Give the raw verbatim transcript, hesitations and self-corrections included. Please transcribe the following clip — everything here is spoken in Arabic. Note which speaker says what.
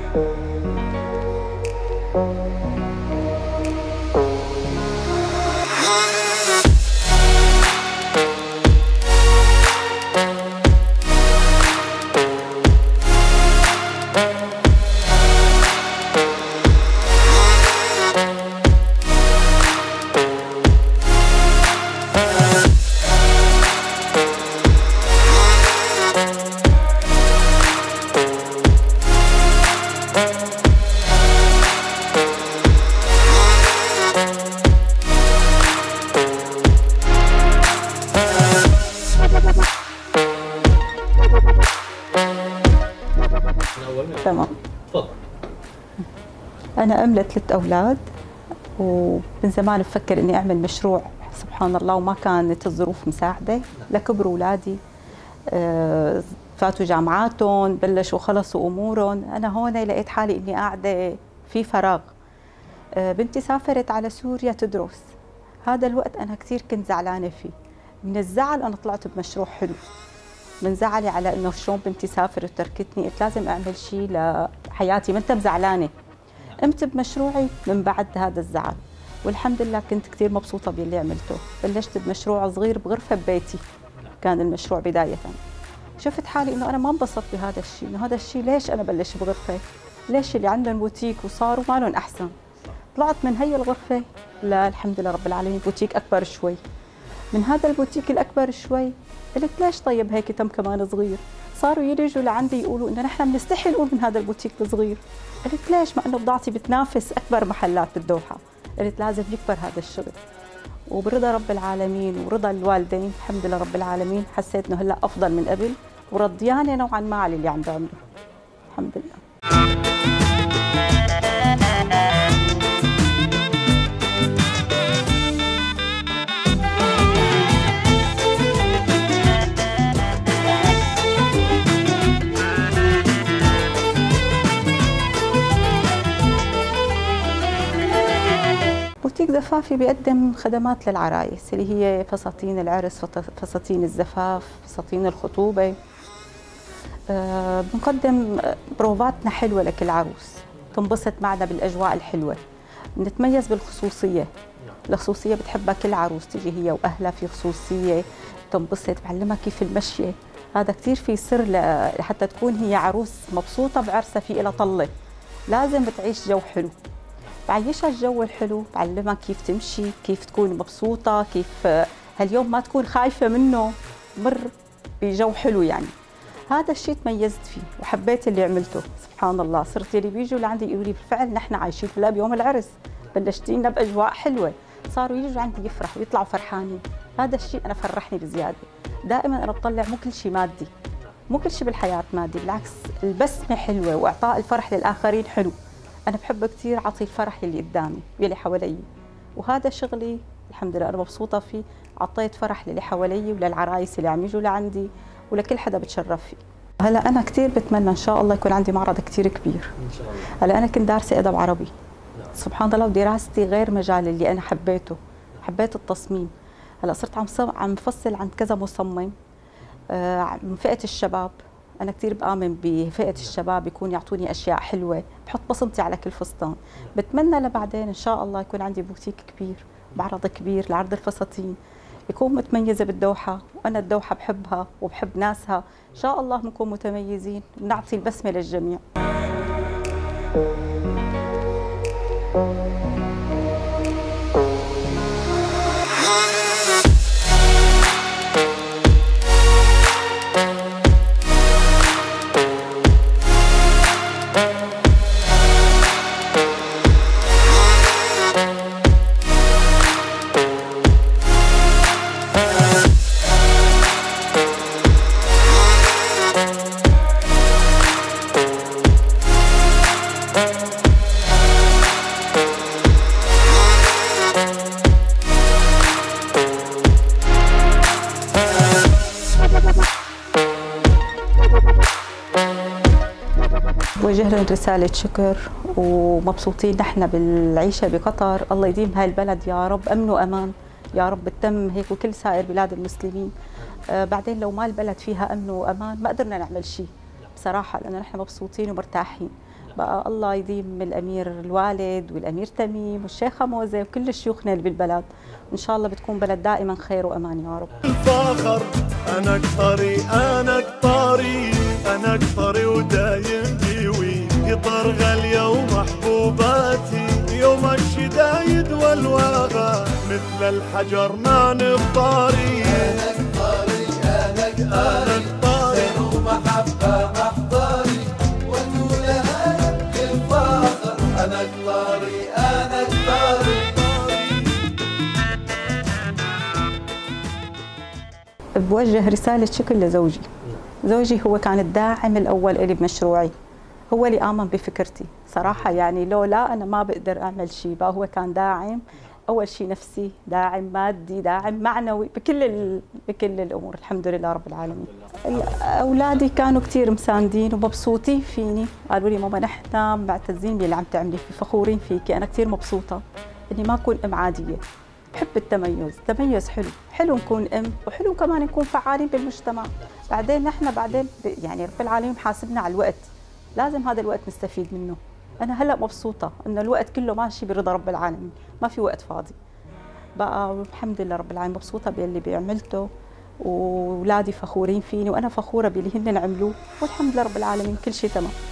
Speaker 1: تمام. تفضل. أنا أم لثلاث أولاد، ومن زمان بفكر إني أعمل مشروع، سبحان الله، وما كانت الظروف مساعدة. لكبروا أولادي، آه، فاتوا جامعاتهم، بلشوا خلصوا أمورهم، أنا هون لقيت حالي إني قاعدة في فراغ. آه، بنتي سافرت على سوريا تدرس، هذا الوقت أنا كثير كنت زعلانة فيه. من الزعل أنا طلعت بمشروع حلو، من زعلي على انه شلون بنتي سافرت وتركتني، قلت لازم اعمل شيء لحياتي، ما انت زعلانه. قمت بمشروعي من بعد هذا الزعل، والحمد لله كنت كثير مبسوطه باللي عملته. بلشت بمشروع صغير بغرفه ببيتي، كان المشروع بدايه. شفت حالي انه انا ما انبسطت بهذا الشيء، انه هذا الشيء ليش انا بلش بغرفه؟ ليش اللي عندهم بوتيك وصاروا ما لهم احسن؟ طلعت من هي الغرفه لا الحمد لله رب العالمين بوتيك اكبر شوي. من هذا البوتيك الاكبر شوي قلت ليش طيب هيك تم كمان صغير؟ صاروا يجوا لعندي يقولوا انه نحن بنستحي نقول من هذا البوتيك الصغير. قلت ليش؟ مع انه بضاعتي بتنافس اكبر محلات بالدوحه. قلت لازم يكبر هذا الشغل. وبرضا رب العالمين ورضا الوالدين الحمد لله رب العالمين حسيت انه هلا افضل من قبل، ورضيانه نوعا ما على اللي عم بعمله. الحمد لله. بوتيك زفافي بيقدم خدمات للعرايس اللي هي فساتين العرس، فساتين الزفاف، فساتين الخطوبة. أه بنقدم بروفاتنا حلوة لكل عروس تنبسط معنا بالأجواء الحلوة. بنتميز بالخصوصية، الخصوصية بتحبها كل عروس، تيجي هي وأهلها في خصوصية تنبسط. بعلمها كيف المشية، هذا كثير في سر لحتى تكون هي عروس مبسوطة بعرسها، في إلها طلة لازم بتعيش جو حلو. بعيشها الجو الحلو، بعلمها كيف تمشي، كيف تكون مبسوطة، كيف هاليوم ما تكون خايفة منه، مر بجو حلو يعني. هذا الشيء تميزت فيه وحبيت اللي عملته. سبحان الله، صرت اللي بيجوا لعندي يقولوا لي بالفعل نحن عايشين هلا بيوم العرس، بلشتينا بأجواء حلوة. صاروا يجوا عندي يفرحوا ويطلعوا فرحانين. هذا الشيء أنا فرحني بزيادة. دائما أنا بطلع مو كل شيء مادي، مو كل شيء بالحياة مادي، بالعكس البسمة حلوة وإعطاء الفرح للآخرين حلو. أنا بحب كثير أعطي الفرح يلي قدامي يلي حوالي، وهذا شغلي الحمد لله أنا مبسوطة فيه. عطيت فرح للي حوالي وللعرايس اللي عم يجوا لعندي ولكل حدا بتشرف فيه. هلا أنا كثير بتمنى إن شاء الله يكون عندي معرض كثير كبير. إن شاء الله. هلا أنا كنت دارسة أدب عربي. نعم. سبحان الله، ودراستي غير مجال اللي أنا حبيته، حبيت التصميم. هلا صرت عم عم بفصل عند كذا مصمم آه من فئة الشباب. أنا كثير بآمن بفئة الشباب يكون يعطوني أشياء حلوة، بحط بصمتي على كل فستان. بتمنى لبعدين إن شاء الله يكون عندي بوتيك كبير، معرض كبير لعرض الفساتين، يكون متميزة بالدوحة، وأنا الدوحة بحبها وبحب ناسها. إن شاء الله بنكون متميزين ونعطي البسمة للجميع. بوجه لهم رسالة شكر، ومبسوطين نحن بالعيشة بقطر. الله يديم هاي البلد يا رب أمن وأمان يا رب، بتم هيك وكل سائر بلاد المسلمين. آه بعدين لو ما البلد فيها أمن وأمان ما قدرنا نعمل شيء بصراحة، لأن نحن مبسوطين ومرتاحين. بقى الله يديم الامير الوالد والامير تميم والشيخه موزه وكل شيوخنا اللي بالبلد، ان شاء الله بتكون بلد دائما خير وامان يا رب.
Speaker 2: الفخر انا قطري انا قطري انا قطري ودايم ديوي قطر غاليه ومحبوباتي يوم الشدايد والواغى مثل الحجر ما نفطاري.
Speaker 3: انا قطري انا قطري خير ومحبه محضري ونولها يبكي الفخر. انا قطري انا قطري.
Speaker 1: بوجه رسالة شكر لزوجي. زوجي هو كان الداعم الأول إلي بمشروعي، هو اللي آمن بفكرتي صراحة، يعني لولا أنا ما بقدر أعمل شيء، بقى هو كان داعم أول شيء نفسي، داعم مادي، داعم معنوي، بكل ال... بكل الأمور. الحمد لله رب العالمين. أولادي كانوا كثير مساندين ومبسوطين فيني، قالوا لي ماما نحن معتزين باللي عم تعملي فيه، فخورين فيكي. أنا كثير مبسوطة إني ما أكون أم عادية، بحب التميز، التميز حلو، حلو نكون ام وحلو كمان نكون فعالين بالمجتمع. بعدين نحن بعدين يعني رب العالمين حاسبنا على الوقت، لازم هذا الوقت نستفيد منه. انا هلا مبسوطه انه الوقت كله ماشي برضا رب العالمين، ما في وقت فاضي بقى، الحمد لله رب العالمين. مبسوطه باللي بيعملته واولادي فخورين فيني وانا فخوره باللي هن عملوه، والحمد لله رب العالمين كل شيء تمام.